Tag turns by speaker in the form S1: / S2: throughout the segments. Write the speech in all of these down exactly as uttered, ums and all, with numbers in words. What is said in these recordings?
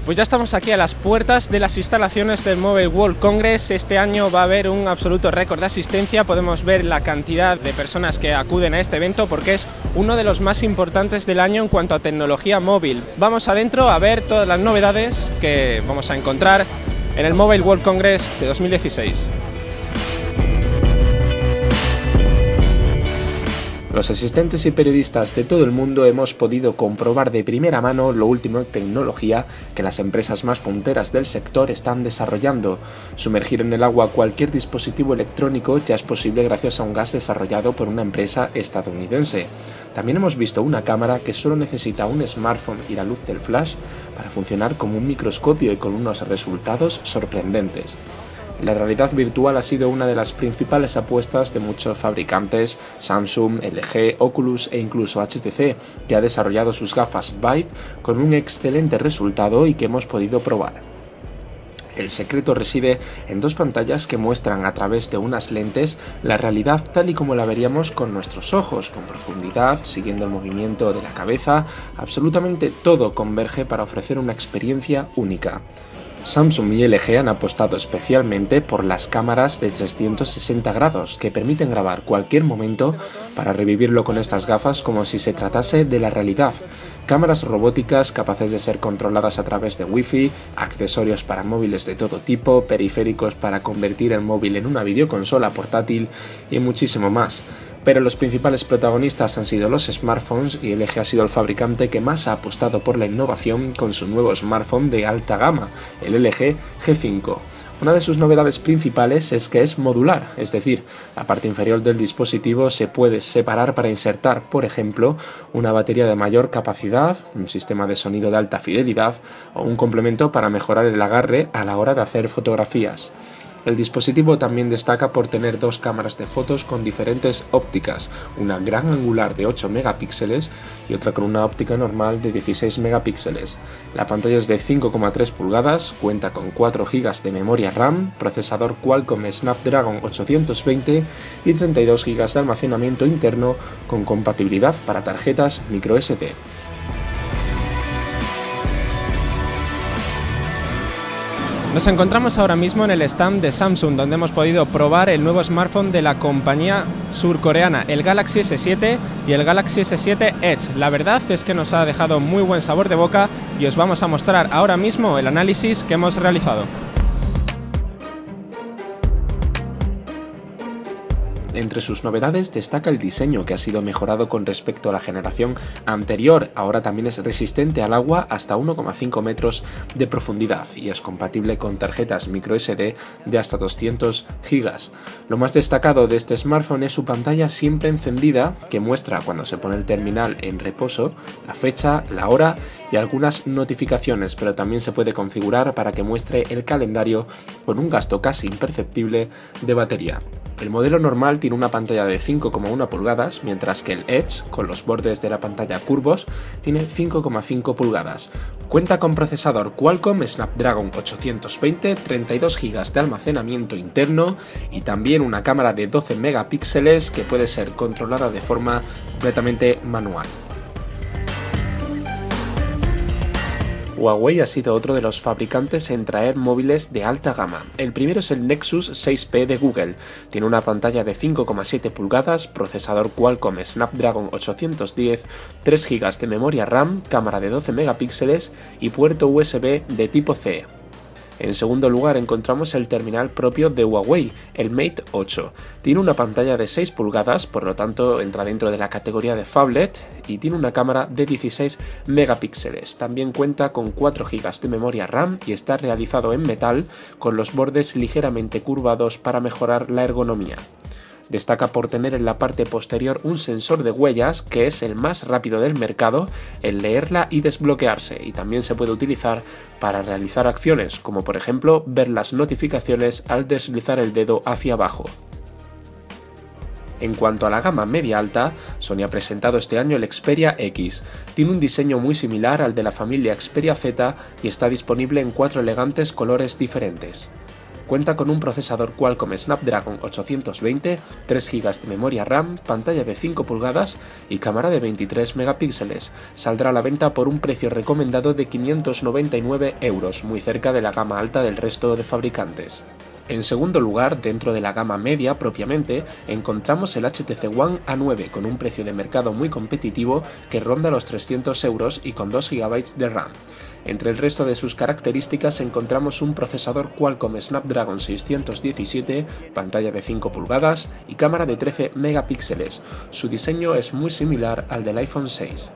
S1: Pues ya estamos aquí a las puertas de las instalaciones del Mobile World Congress. Este año va a haber un absoluto récord de asistencia. Podemos ver la cantidad de personas que acuden a este evento porque es uno de los más importantes del año en cuanto a tecnología móvil. Vamos adentro a ver todas las novedades que vamos a encontrar en el Mobile World Congress de dos mil dieciséis. Los asistentes y periodistas de todo el mundo hemos podido comprobar de primera mano lo último en tecnología que las empresas más punteras del sector están desarrollando. Sumergir en el agua cualquier dispositivo electrónico ya es posible gracias a un gas desarrollado por una empresa estadounidense. También hemos visto una cámara que solo necesita un smartphone y la luz del flash para funcionar como un microscopio y con unos resultados sorprendentes. La realidad virtual ha sido una de las principales apuestas de muchos fabricantes, Samsung, L G, Oculus e incluso H T C, que ha desarrollado sus gafas Vive con un excelente resultado y que hemos podido probar. El secreto reside en dos pantallas que muestran a través de unas lentes la realidad tal y como la veríamos con nuestros ojos, con profundidad, siguiendo el movimiento de la cabeza. Absolutamente todo converge para ofrecer una experiencia única. Samsung y L G han apostado especialmente por las cámaras de trescientos sesenta grados que permiten grabar cualquier momento para revivirlo con estas gafas como si se tratase de la realidad. Cámaras robóticas capaces de ser controladas a través de Wi-Fi, accesorios para móviles de todo tipo, periféricos para convertir el móvil en una videoconsola portátil y muchísimo más. Pero los principales protagonistas han sido los smartphones y L G ha sido el fabricante que más ha apostado por la innovación con su nuevo smartphone de alta gama, el L G G cinco. Una de sus novedades principales es que es modular, es decir, la parte inferior del dispositivo se puede separar para insertar, por ejemplo, una batería de mayor capacidad, un sistema de sonido de alta fidelidad o un complemento para mejorar el agarre a la hora de hacer fotografías. El dispositivo también destaca por tener dos cámaras de fotos con diferentes ópticas, una gran angular de ocho megapíxeles y otra con una óptica normal de dieciséis megapíxeles. La pantalla es de cinco coma tres pulgadas, cuenta con cuatro gigas de memoria RAM, procesador Qualcomm Snapdragon ochocientos veinte y treinta y dos gigas de almacenamiento interno con compatibilidad para tarjetas microSD. Nos encontramos ahora mismo en el stand de Samsung, donde hemos podido probar el nuevo smartphone de la compañía surcoreana, el Galaxy S siete y el Galaxy S siete Edge. La verdad es que nos ha dejado muy buen sabor de boca y os vamos a mostrar ahora mismo el análisis que hemos realizado. Entre sus novedades destaca el diseño, que ha sido mejorado con respecto a la generación anterior. Ahora también es resistente al agua hasta uno coma cinco metros de profundidad y es compatible con tarjetas microSD de hasta doscientos gigas. Lo más destacado de este smartphone es su pantalla siempre encendida, que muestra cuando se pone el terminal en reposo, la fecha, la hora y algunas notificaciones, pero también se puede configurar para que muestre el calendario con un gasto casi imperceptible de batería. El modelo normal tiene una pantalla de cinco coma uno pulgadas, mientras que el Edge, con los bordes de la pantalla curvos, tiene cinco coma cinco pulgadas. Cuenta con procesador Qualcomm Snapdragon ochocientos veinte, treinta y dos gigas de almacenamiento interno y también una cámara de doce megapíxeles que puede ser controlada de forma completamente manual. Huawei ha sido otro de los fabricantes en traer móviles de alta gama. El primero es el Nexus seis P de Google. Tiene una pantalla de cinco coma siete pulgadas, procesador Qualcomm Snapdragon ochocientos diez, tres gigas de memoria RAM, cámara de doce megapíxeles y puerto U S B de tipo C. En segundo lugar encontramos el terminal propio de Huawei, el Mate ocho. Tiene una pantalla de seis pulgadas, por lo tanto entra dentro de la categoría de phablet y tiene una cámara de dieciséis megapíxeles. También cuenta con cuatro gigas de memoria RAM y está realizado en metal con los bordes ligeramente curvados para mejorar la ergonomía. Destaca por tener en la parte posterior un sensor de huellas que es el más rápido del mercado en leerla y desbloquearse, y también se puede utilizar para realizar acciones como por ejemplo ver las notificaciones al deslizar el dedo hacia abajo. En cuanto a la gama media-alta, Sony ha presentado este año el Xperia X. Tiene un diseño muy similar al de la familia Xperia Z y está disponible en cuatro elegantes colores diferentes. Cuenta con un procesador Qualcomm Snapdragon ochocientos veinte, tres gigas de memoria RAM, pantalla de cinco pulgadas y cámara de veintitrés megapíxeles. Saldrá a la venta por un precio recomendado de quinientos noventa y nueve euros, muy cerca de la gama alta del resto de fabricantes. En segundo lugar, dentro de la gama media propiamente, encontramos el H T C One A nueve con un precio de mercado muy competitivo que ronda los trescientos euros y con dos gigabytes de RAM. Entre el resto de sus características encontramos un procesador Qualcomm Snapdragon seiscientos diecisiete, pantalla de cinco pulgadas y cámara de trece megapíxeles. Su diseño es muy similar al del iPhone seis.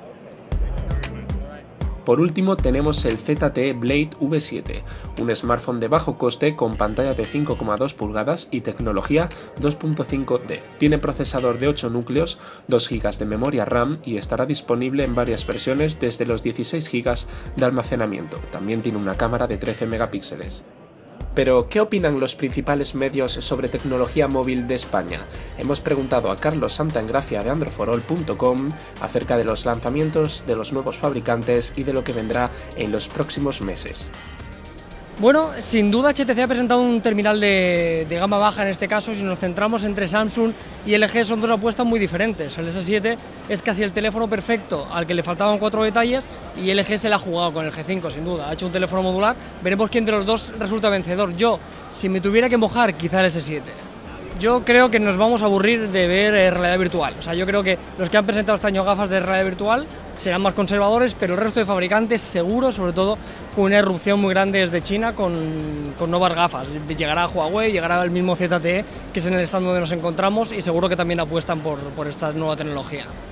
S1: Por último tenemos el Z T E Blade V siete, un smartphone de bajo coste con pantalla de cinco coma dos pulgadas y tecnología dos punto cinco D. Tiene procesador de ocho núcleos, dos gigas de memoria RAM y estará disponible en varias versiones desde los dieciséis gigas de almacenamiento. También tiene una cámara de trece megapíxeles. Pero, ¿qué opinan los principales medios sobre tecnología móvil de España? Hemos preguntado a Carlos Santaengracia de androforol punto com acerca de los lanzamientos de los nuevos fabricantes y de lo que vendrá en los próximos meses.
S2: Bueno, sin duda H T C ha presentado un terminal de, de gama baja en este caso. Si nos centramos entre Samsung y L G, son dos apuestas muy diferentes. El S siete es casi el teléfono perfecto al que le faltaban cuatro detalles y L G se la ha jugado con el G cinco, sin duda. Ha hecho un teléfono modular, veremos quién de los dos resulta vencedor. Yo, si me tuviera que mojar, quizá el S siete. Yo creo que nos vamos a aburrir de ver eh, realidad virtual. O sea, yo creo que los que han presentado este año gafas de realidad virtual serán más conservadores, pero el resto de fabricantes seguro, sobre todo con una irrupción muy grande desde China con, con nuevas gafas. Llegará Huawei, llegará el mismo Z T E, que es en el stand donde nos encontramos, y seguro que también apuestan por, por esta nueva tecnología.